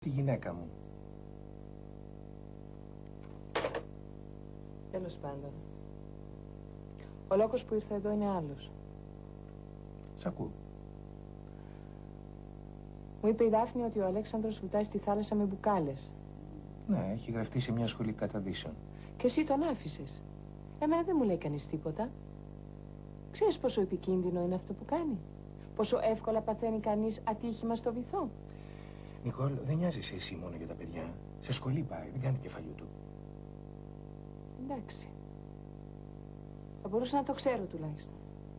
τη γυναίκα μου. Τέλος πάντων. Ο λόγος που ήρθα εδώ είναι άλλος. Σ' ακούω. Μου είπε η Δάφνη ότι ο Αλέξανδρος βουτάει στη θάλασσα με μπουκάλες. Ναι, έχει γραφτεί σε μια σχολή καταδύσεων. Και εσύ τον άφησες. Εμένα δεν μου λέει κανείς τίποτα. Ξέρεις πόσο επικίνδυνο είναι αυτό που κάνει? Πόσο εύκολα παθαίνει κανείς ατύχημα στο βυθό? Νικόλ, δεν νοιάζεσαι εσύ μόνο για τα παιδιά. Σε σχολή πάει, δεν κάνει κεφαλιού του. Εντάξει. Θα μπορούσα να το ξέρω τουλάχιστον.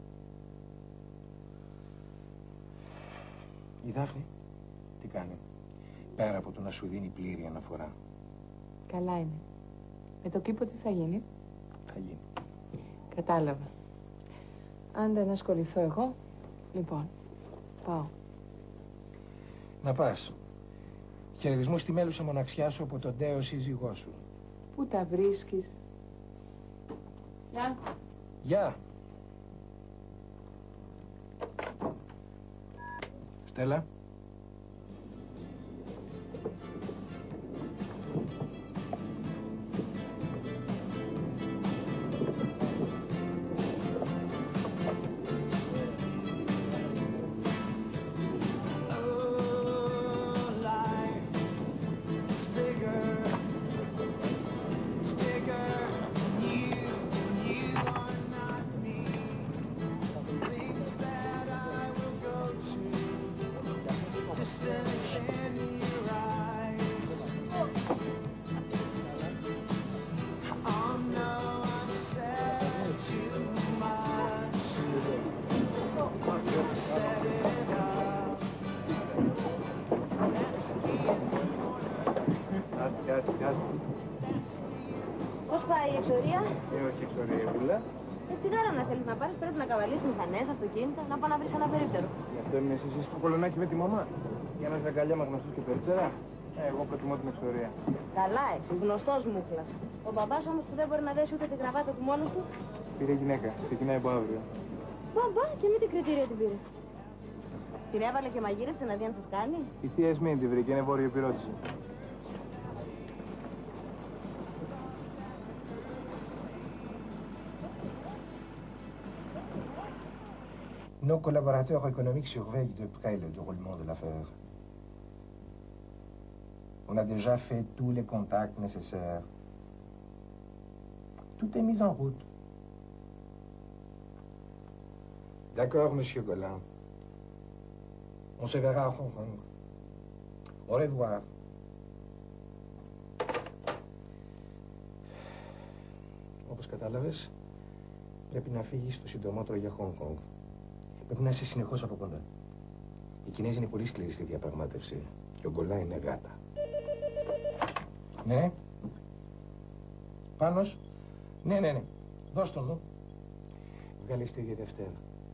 Η Δάφνη τι κάνει? Πέρα από το να σου δίνει πλήρη αναφορά. Καλά είναι. Με το κήπο τι θα γίνει? Θα γίνει. Κατάλαβα. Αν δεν ασχοληθώ εγώ, λοιπόν, πάω. Να πας. Χαιρετισμού στη μέλουσα μοναξιά σου από τον Τέο σύζυγό σου. Πού τα βρίσκεις? Γεια. Γεια. Στέλλα. Πώς πάει η εξορία? Όχι εξορία, Βούλα. Τσιγάρο να θέλεις να πάρεις, πρέπει να καβαλείς μηχανές, αυτοκίνητα, να πάω να βρεις ένα περίπτερο. Γι' αυτό έμεινες εσύ στο κολονάκι με τη μαμά. Για να είσαι αγκαλιά με γνωστούς και περίπτερα. Εγώ προτιμώ την εξορία. Καλά εσύ, γνωστός μούχλας. Ο μπαμπάς όμως που δεν μπορεί να δέσει ούτε την κραβάτα του μόνος του. Πήρε γυναίκα, ξεκινάει από αύριο. Μπαμπά, και με την κριτήρια την πήρε. Την έβαλε και μαγείρεψε να δει αν σας κάνει. Η θεία Εσμήνη τη βρήκε, είναι βόρειο πυρότηση. Nos collaborateurs économiques surveillent de près le déroulement de l'affaire. On a déjà fait tous les contacts nécessaires. Tout est mis en route. D'accord, Monsieur Gollin. On se verra à Hong Kong. Au revoir. Όπως κατάλαβες, πρέπει να φύγεις το συντομότερο για Hong Kong. Πρέπει να είσαι συνεχώς από κοντά. Οι Κινέζοι είναι πολύ σκληροί στη διαπραγμάτευση και ο Γκολά είναι γάτα. Ναι. Πάνος. Ναι. Δώσ' τον μου. Βγάλε ειστήρια Δευτέρα.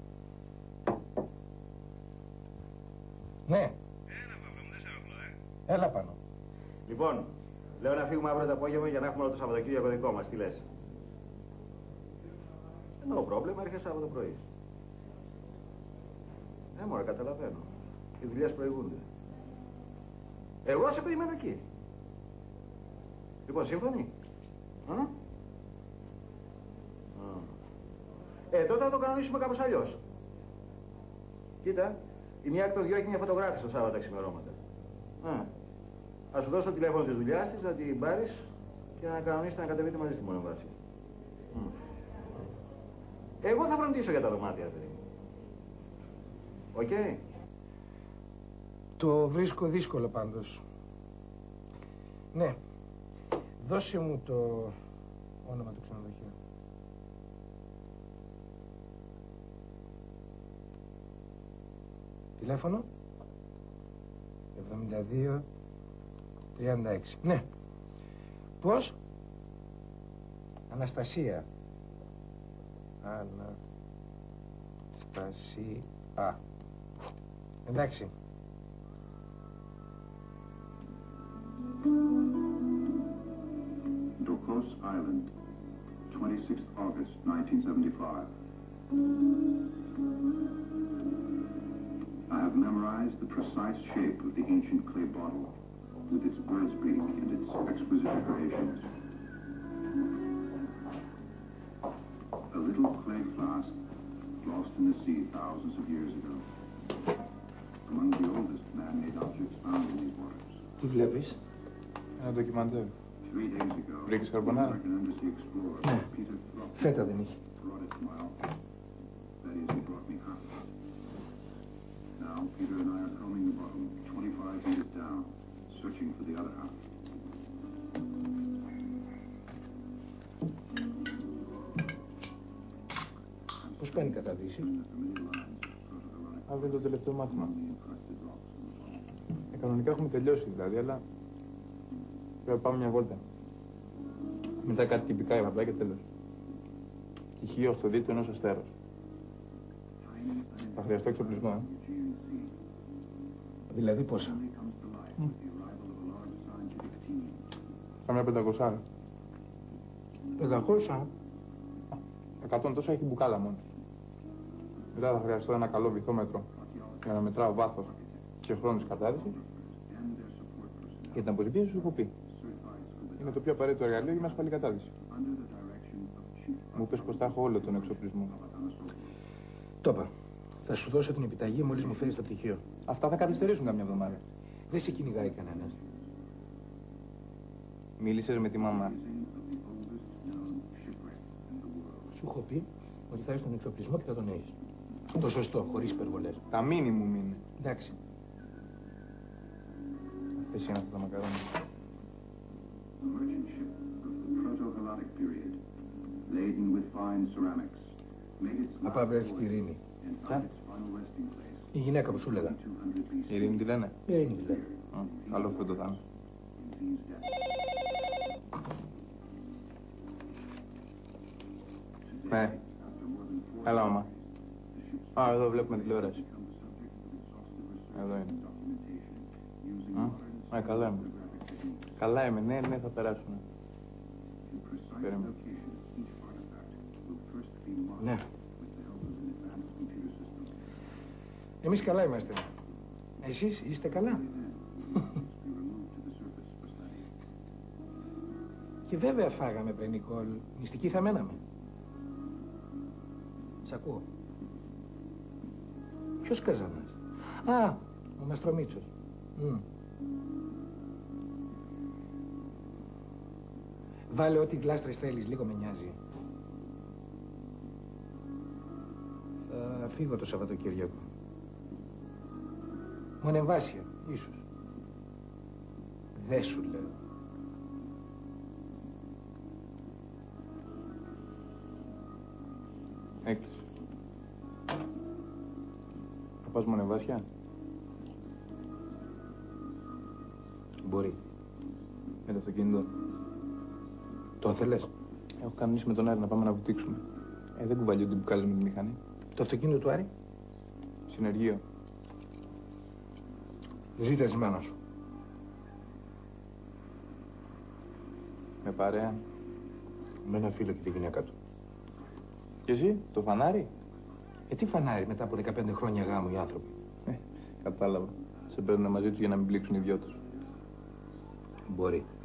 Ναι. Έλα, Παύλο μου, δεν σε ενοχλώ, Έλα πάνω. Λοιπόν, λέω να φύγουμε αύριο το απόγευμα για να έχουμε όλο το Σαββατοκύριακο δικό μας. Τι λες? No πρόβλημα, έρχεσαι Σάββατο πρωί. Μωρέ, καταλαβαίνω. Οι δουλειές προηγούνται. Εγώ σε περιμένω εκεί. Λοιπόν, σύμφωνοι? Τότε θα το κανονίσουμε κάπως αλλιώς. Κοίτα, η μία εκ των δυο έχει μια φωτογράφηση το Σάββατο ξημερώματα. Ας σου δώσω το τηλέφωνο της δουλειάς της, να την πάρεις και να κανονίσετε να κατεβείτε μαζί στη μονοβάση. Εγώ θα φροντίσω για τα δωμάτια, παιδί. Οκ. Το βρίσκω δύσκολο πάντως. Ναι. Δώσε μου το όνομα του ξενοδοχείου. Τηλέφωνο 72-36. Ναι. Πώς? Αναστασία. Αναστασία. Εντάξει. Dokos Island, 26th August, 1975. I have memorized the precise shape of the ancient clay bottle, Pirate's Peak and its exquisite decorations. A little clay flask lost in the sea thousands of years ago. Among the oldest man-made objects found in these waters. Τι βλέπεις? Ένα ντοκιμαντέρ. 3 days ago, Βρήκες καρμπονάρα? American embassy explorer Ναι. Peter Thorpe Φέτα δεν είχε. brought it to my office. That is, he brought me half of it. Now, Peter and I are combing the bottom 25 meters down, searching for the other half. Πώς κάνει η καταδύση? Αύριο είναι το τελευταίο μάθημα. Κανονικά έχουμε τελειώσει δηλαδή, αλλά πρέπει να πάμε μια βόλτα. Μετά κάτι τυπικά για απλά και τέλος. Τυχείο αυτοδίτου ενός αστέρος. Θα χρειαστώ εξοπλισμό, Δηλαδή πόσα? Κάμια 500. 500. 100 τόσο έχει μπουκάλα μόνο. Μετά θα χρειαστώ ένα καλό βυθόμετρο για να μετράω βάθος και χρόνος κατάδυσης. Για την αποζημίωση σου έχω πει. Είναι το πιο απαραίτητο εργαλείο για μια ασφαλή κατάδυση. Μου πες πως θα έχω όλο τον εξοπλισμό. Το είπα. Θα σου δώσω την επιταγή μόλις μου φέρεις το πτυχίο. Αυτά θα καθυστερήσουν καμιά εβδομάδα. Δεν σε κυνηγάει κανένας. Μίλησες με τη μαμά. Σου έχω πει ότι θα έχεις τον εξοπλισμό και θα τον έχεις. Το σωστό, χωρίς υπερβολές. Τα μίνιμουμ είναι. Εντάξει. Αυτές είναι αυτά τα μακαρόνια. A merchant ship of the Proto-Helladic period, laden with fine ceramics, made its Από αύριο έρχεται η Ειρήνη. and found its final resting place Η γυναίκα που σου έλεγα. 200 BC Η Ειρήνη τι λένε. Η Ειρήνη δηλαδή. Καλό φρέντο θα είναι. in these depths. Ναι. After more than 4 Έλα, μαμά. the ship's Α, εδώ βλέπουμε τηλεόραση. become the subject of exhaustive research Εδώ and είναι. documentation using modern Καλά είμαι. photographic techniques. Καλά είμαι, ναι, θα περάσουμε. In precise Περίμενε. location, each artifact will first be marked Ναι. with the help of an advanced computer system. Εμείς καλά είμαστε. Εσείς είστε καλά? Be removed to the surface for study. Και βέβαια φάγαμε πριν, Νικόλ. Νηστικοί θα μέναμε. Σ' ακούω. Ποιος Καζανάς? Α, ο Μαστρομίτσος. Βάλε ό,τι γλάστρες θέλεις, λίγο με νοιάζει. Θα φύγω το Σαββατοκύριακο. Μονεμβάσια, ίσως. Δε σου λέω. Έκλεισε. Θα πας Μονεμβάσια. Μπορεί. Με το αυτοκίνητο. Το θέλες? Έχω κανονίσει με τον Άρη να πάμε να βουτήξουμε. Δεν κουβαλιούνται μπουκάλες με τη μηχανή. Το αυτοκίνητο του Άρη? Συνεργείο. Ζήτα της μάνας σου. Με παρέα. Με ένα φίλο και τη γυναίκα του. Και εσύ, το φανάρι. Τι φανάρι μετά από 15 χρόνια γάμου οι άνθρωποι. Κατάλαβα. Σε παίρνουν μαζί τους για να μην πλήξουν οι δυο τους. Μπορεί.